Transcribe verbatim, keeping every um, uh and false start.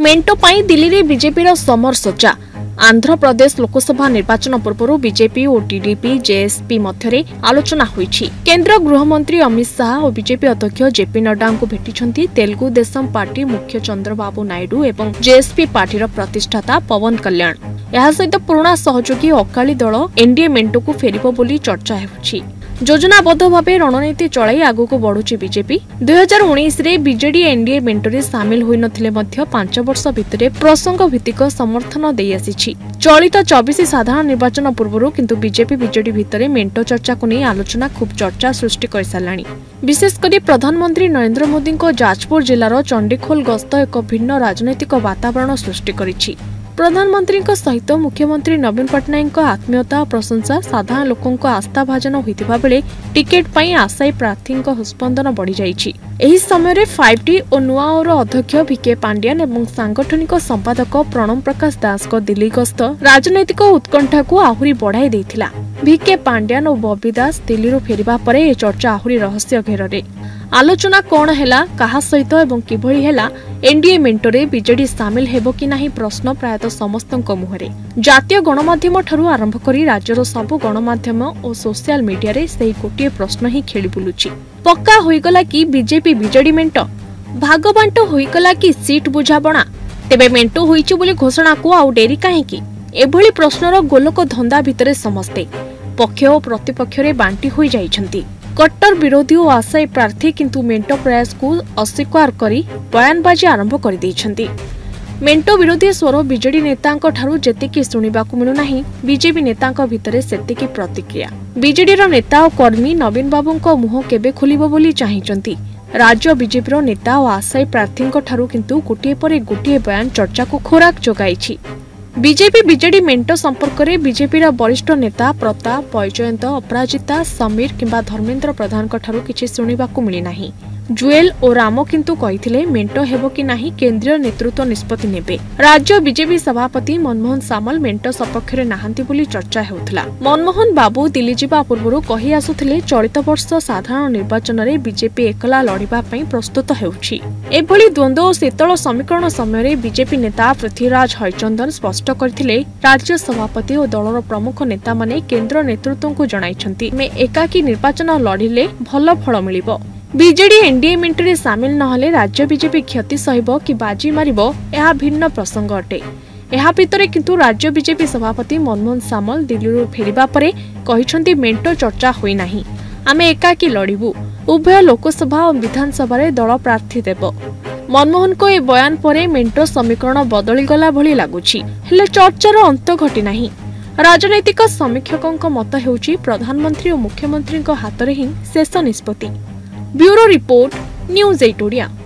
मेंटो पाई दिल्ली रे बीजेपी रो समर सज्जा। आंध्र प्रदेश लोकसभा निर्वाचन पूर्व बीजेपी और टीडीपी जेएसपी मध्य आलोचना होईछि। केंद्र गृहमंत्री अमित शाह और बीजेपी अध्यक्ष जेपी नड्डा को भेटिछंती तेलुगु देशम पार्टी मुख्य चंद्रबाबू नायडू एवं जेएसपी पार्टीर प्रतिष्ठाता पवन कल्याण। यह सहित पुराना सहयोगी अकाली दल एनडीए मेंटो को फेरिबो बोली चर्चा हेउछि। योजनाबद्ध भाव रणनीति चलाई आगको बढ़ुची बीजेपी। दुई हजार उन्नीस रे बीजेडी एनडीए मेंटोरे सामिल होई नथिले मध्य पांच वर्ष भितरे प्रसंग भित्तिक समर्थन देई आसीछि। चलित चौबीस साधारण निर्वाचन पूर्व किंतु बीजेपी बीजेडी भितरे मेंटो चर्चा को नहीं आलोचना खूब चर्चा सृष्टि कर साराणी। विशेषकर प्रधानमंत्री नरेंद्र मोदी को जाजपुर जिलार चंडीखोल गस्त एक भिन्न राजनैतिक वातावरण सृष्टि करिछि। प्रधानमंत्री सहित मुख्यमंत्री नवीन पट्टनायक आत्मीयता और प्रशंसा साधारण लोकों आस्था भाजन होइतिबा बेले टिकेट पाई आशायी प्रार्थी हस्पंदन बढ़ी जाइछि। एही समय फाइव टी और नुआओर अध्यक्ष वीके पांड्यान एवं सांगठनिक संपादक प्रणव प्रकाश दास को दिल्ली गस्त राजनैतिक उत्कंठा को आहुरी बढ़ाई देथिला। वीके पांड्यान और बबी दास दिल्ली फेरिबा परे चर्चा आहुरी रहस्य घेରରେ। आलोचना कौन हैला कहा सहित एवं किभଳି हैला एनडीए मेंटोरे बीजेडी सामिल हेबो कि नाही प्रश्न प्रायतः समस्तक मुहरे। जातीय गणमाध्यम ठारू आरंभ करी राज्यर सबु गणमाध्यम और सोशल मीडिया रे सही गोटे प्रश्न ही खेली बुलुची। पक्का होइगला कि बीजेपी बीजेडी मेंटो भागबांट होइगला कि सीट बुझाबणा तेबे मेंटो होइची बोली घोषणा को आउ डेरी काहेकि एभଳି प्रश्नर गोलक धंदा भितरे समस्ते पक्ष और प्रतिपक्ष रे बांटी होई जाइछंती। कट्टर विरोधी और आशायी प्रार्थी किंतु मेंटो प्रयास को अस्वीकार करी बयानबाजी आरंभ कर देइछंती। मेंटो विरोधी स्वर बीजेडी नेतांक ठारू जेतिकी सुनिबाकु मिलु नाही बीजेपी नेतांक भितरे सेतिकी प्रतिक्रिया। बीजेडी रो नेता और कर्मी नवीन बाबूंको मुह केबे खोलिबो बोली चाहिचंती। राज्य बीजेपी रो नेता और आशायी प्रार्थींक ठारू किंतु गोटिए परे गोटिए बयान चर्चा को खोराक जोगाइछि। बीजेपी बीजेडी मेंटो संपर्क में बीजेपी वरिष्ठ नेता प्रताप बैजयंत अपराजिता समीर किंबा धर्मेंद्र प्रधान किछि सुनिबाकु मिली नाही। जुएल और राम किंतु कहिथिले मेंटो हेबो कि नाही केंद्रीय नेतृत्व निष्पत्ति नेबे। राज्य बीजेपी सभापति मनमोहन सामल मेंटो सपक्ष रे नाहांती बोली चर्चा हेउथला। मनमोहन बाबू दिल्ली जिबा पूर्वरु कहि आसुथिले चलित वर्ष साधारण निर्वाचन रे बीजेपी एकला लड़िबा पई प्रस्तुत हेउछि। एभली द्वंद्व और शीतल समीकरण समय बीजेपी नेता पृथ्वीराज हरिचंदन स्पष्ट करथिले राज्य सभापति और दलर प्रमुख नेता माने केंद्र नेतृत्व को जणाइछंती मे एकाकी निर्वाचन लड़िले भल फल मिलिबो। बीजेडी एनडीए मेंटोरे सामिल नहले राज्य बीजेपी क्षति सहिबो कि बाजी मारिबो यह भिन्न प्रसंग अटे। यह भितरे किंतु राज्य बीजेपी सभापति मनमोहन सामल दिल्ली फेरिबा परे कहिछंती मेंटो चर्चा होई नाही, आमे एकाकी लड़िबु, उभय लोकसभा और विधानसभा रे दल प्रार्थी देबो। मनमोहन को ए बयान परे मेंटो समीकरण बदली गला भली लागुछि, हेले चर्चार अंत घटी नाही। राजनैतिक समीक्षकଙ୍କ मत हेउछि प्रधानमंत्री और मुख्यमंत्री हाथ रे ही शेष निष्पत्ति। Bureau report news at Odia.